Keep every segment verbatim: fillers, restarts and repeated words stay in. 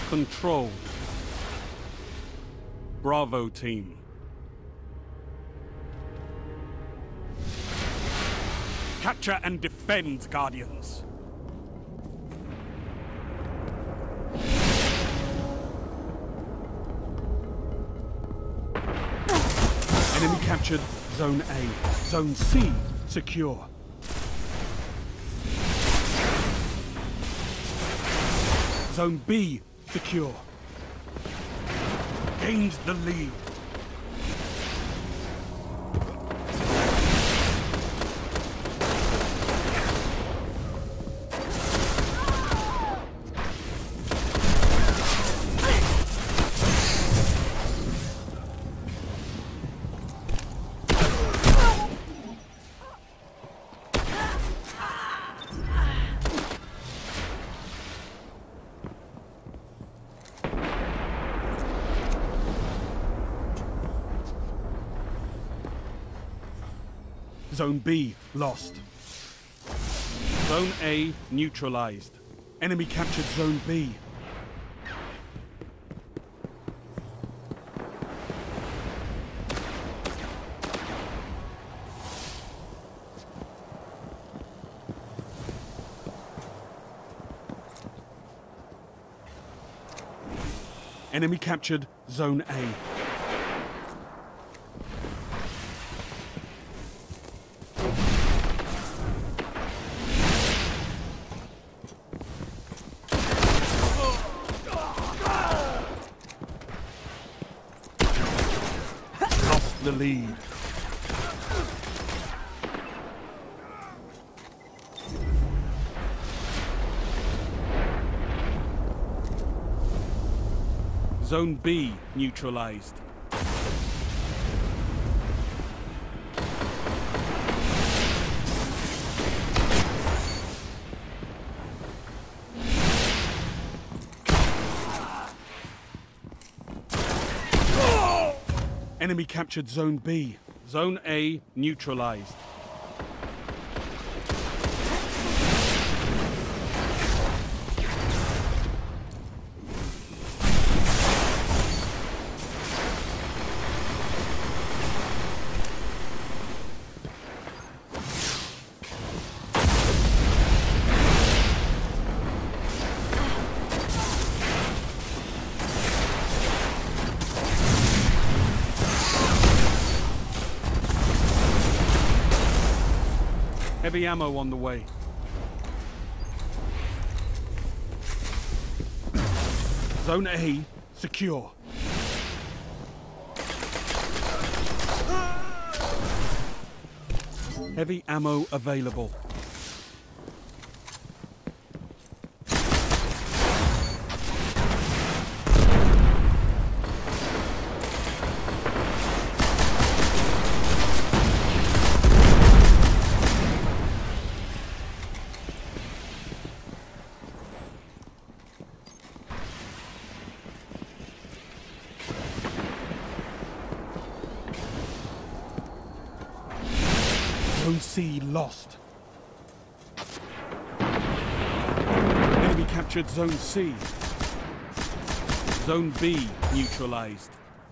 Control. Bravo team. Capture and defend, Guardians. Enemy captured Zone A. Zone C secure. Zone B secure. Gained the lead. Zone B lost. Zone A neutralized. Enemy captured Zone B. Enemy captured Zone A. The lead. Zone B neutralized. Enemy captured Zone B. Zone A neutralized. Heavy ammo on the way. Zone A secure. Heavy ammo available. Zone C lost. Enemy captured Zone C. Zone B neutralized.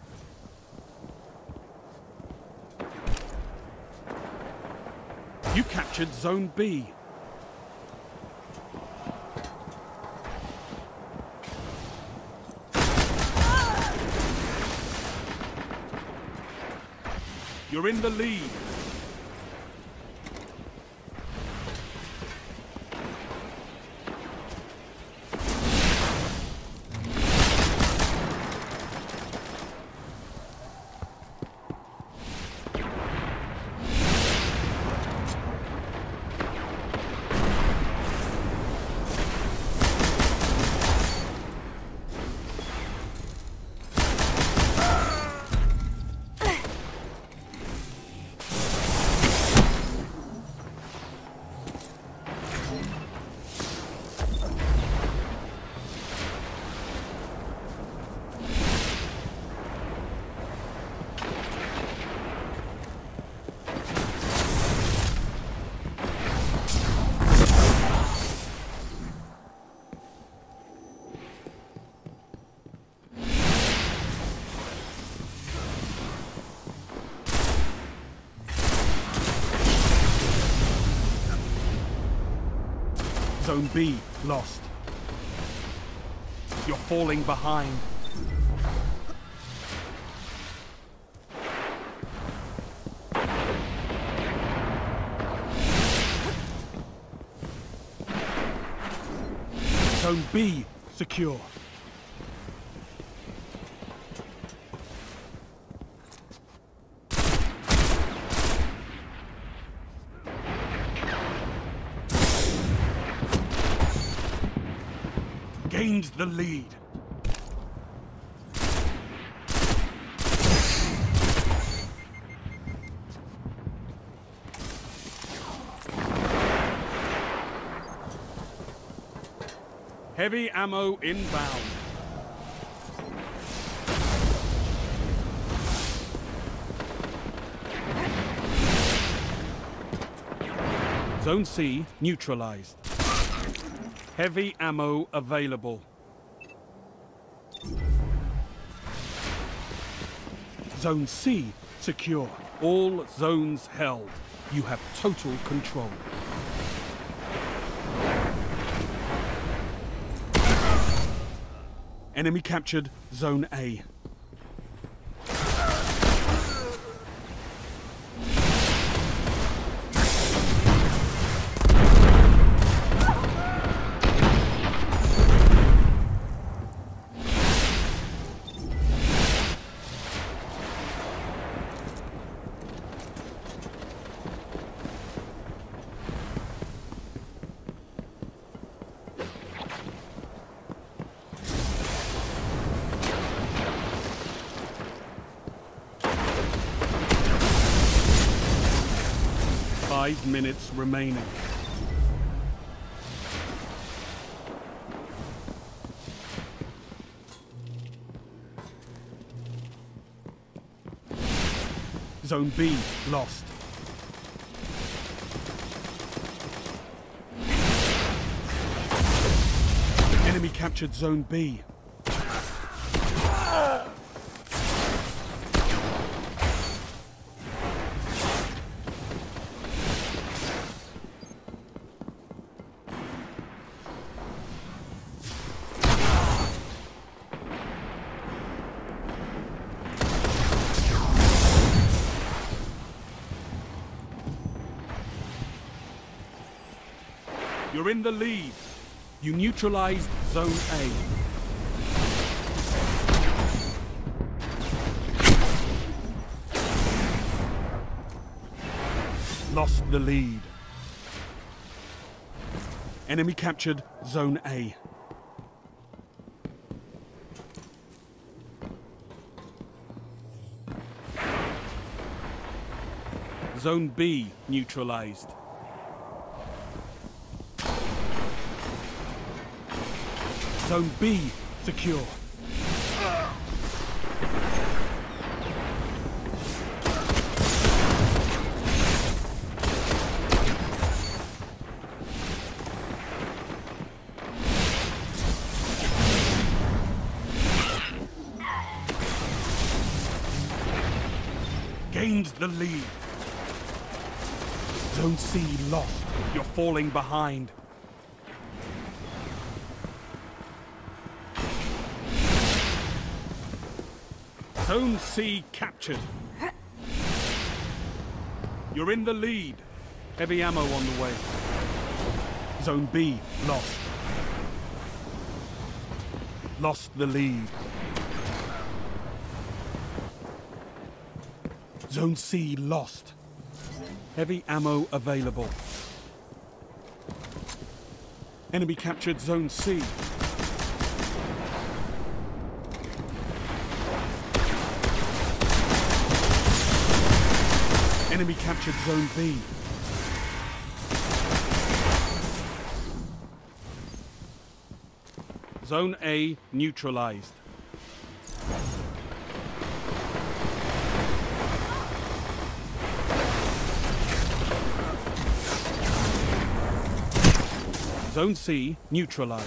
You captured Zone B. You're in the lead. Zone B lost. You're falling behind. Zone B secure. Gained the lead. Heavy ammo inbound. Zone C neutralized. Heavy ammo available. Zone C secure. All zones held. You have total control. Enemy captured Zone A. Five minutes remaining. Zone B lost. Enemy captured Zone B. You're in the lead. You neutralized Zone A. Lost the lead. Enemy captured Zone A. Zone B neutralized. Zone B secure. Gained the lead. Zone C lost. You're falling behind. Zone C captured. You're in the lead. Heavy ammo on the way. Zone B lost. Lost the lead. Zone C lost. Heavy ammo available. Enemy captured Zone C. Enemy captured Zone B. Zone A neutralized. Zone C neutralized.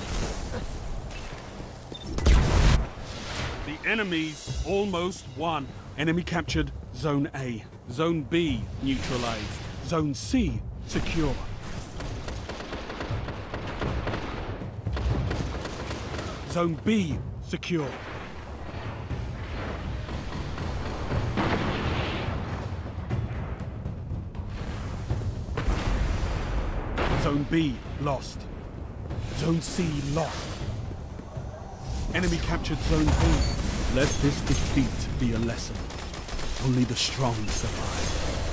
The enemy's almost won. Enemy captured Zone A. Zone B neutralized. Zone C secure. Zone B secure. Zone B lost. Zone C lost. Enemy captured Zone B. Let this defeat be a lesson. Only the strong survive.